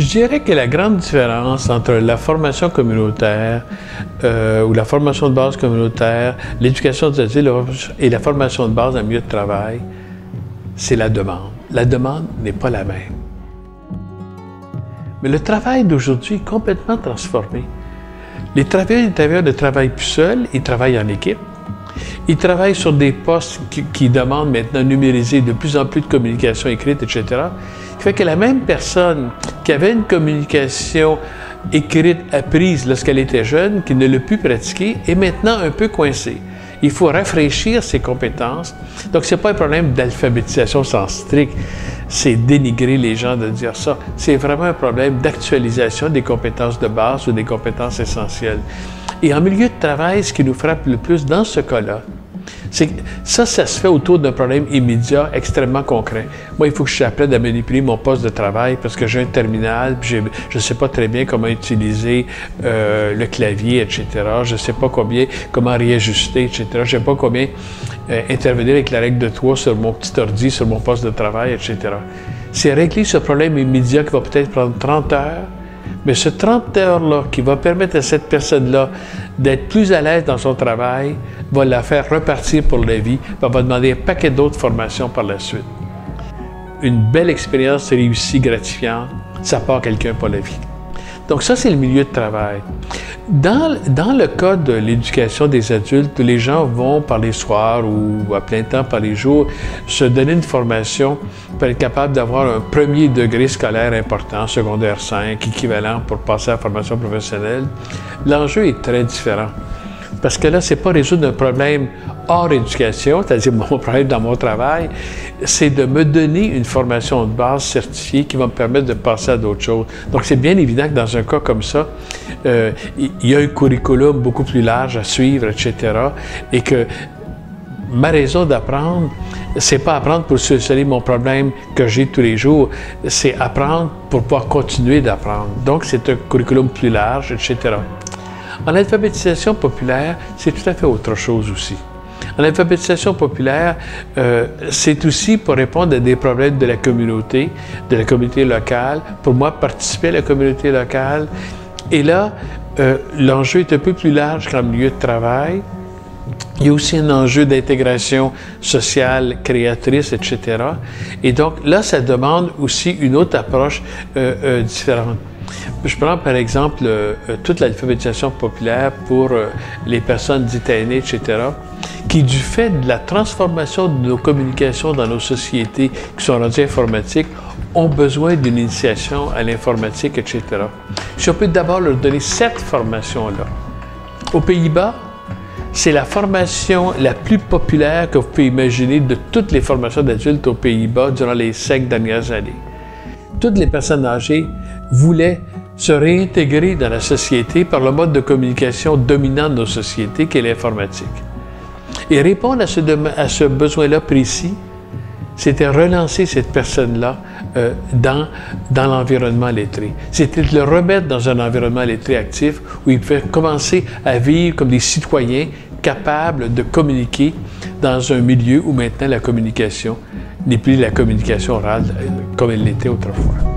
dirais que la grande différence entre la formation communautaire ou la formation de base communautaire, l'éducation des adultes et la formation de base en milieu de travail, c'est la demande. La demande n'est pas la même. Mais le travail d'aujourd'hui est complètement transformé. Les travailleurs ne travaillent plus seuls, ils travaillent en équipe. Ils travaillent sur des postes qui demandent maintenant numériser de plus en plus de communication écrite, etc. Ce qui fait que la même personne qui avait une communication écrite apprise lorsqu'elle était jeune, qui ne l'a plus pratiquée, est maintenant un peu coincée. Il faut rafraîchir ses compétences. Donc, ce n'est pas un problème d'alphabétisation au sens strict. C'est dénigrer les gens de dire ça. C'est vraiment un problème d'actualisation des compétences de base ou des compétences essentielles. Et en milieu de travail, ce qui nous frappe le plus dans ce cas-là, c'est que ça se fait autour d'un problème immédiat, extrêmement concret. Moi, il faut que je j'apprenne à manipuler mon poste de travail parce que j'ai un terminal, puis je ne sais pas très bien comment utiliser le clavier, etc. Je ne sais pas comment réajuster, etc. Je ne sais pas combien intervenir avec la règle de 3 sur mon petit ordi, sur mon poste de travail, etc. C'est régler ce problème immédiat qui va peut-être prendre 30 heures, mais ce 30 heures-là qui va permettre à cette personne-là d'être plus à l'aise dans son travail, va la faire repartir pour la vie, va demander un paquet d'autres formations par la suite. Une belle expérience réussie, gratifiante, ça part quelqu'un pour la vie. Donc ça, c'est le milieu de travail. Dans le cas de l'éducation des adultes, les gens vont par les soirs ou à plein temps par les jours se donner une formation pour être capable d'avoir un premier degré scolaire important, secondaire 5, équivalent pour passer à la formation professionnelle. L'enjeu est très différent. Parce que là, ce n'est pas résoudre un problème hors éducation, c'est-à-dire mon problème dans mon travail, c'est de me donner une formation de base certifiée qui va me permettre de passer à d'autres choses. Donc, c'est bien évident que dans un cas comme ça, il y a un curriculum beaucoup plus large à suivre, etc. Et que ma raison d'apprendre, c'est pas apprendre pour solutionner mon problème que j'ai tous les jours, c'est apprendre pour pouvoir continuer d'apprendre. Donc, c'est un curriculum plus large, etc. En alphabétisation populaire, c'est tout à fait autre chose aussi. En alphabétisation populaire, c'est aussi pour répondre à des problèmes de la communauté locale, pour moi, participer à la communauté locale. Et là, l'enjeu est un peu plus large qu'en milieu de travail. Il y a aussi un enjeu d'intégration sociale, créatrice, etc. Et donc, là, ça demande aussi une autre approche différente. Je prends par exemple toute l'alphabétisation populaire pour les personnes dites aînées, etc., qui, du fait de la transformation de nos communications dans nos sociétés qui sont rendues informatiques, ont besoin d'une initiation à l'informatique, etc. Si on peut d'abord leur donner cette formation-là. Aux Pays-Bas, c'est la formation la plus populaire que vous pouvez imaginer de toutes les formations d'adultes aux Pays-Bas durant les 5 dernières années. Toutes les personnes âgées voulaient se réintégrer dans la société par le mode de communication dominant de nos sociétés, qui est l'informatique. Et répondre à ce besoin-là précis, c'était relancer cette personne-là dans l'environnement lettré. C'était de le remettre dans un environnement lettré actif où il pouvait commencer à vivre comme des citoyens capables de communiquer dans un milieu où maintenant la communication n'est plus la communication orale comme elle l'était autrefois.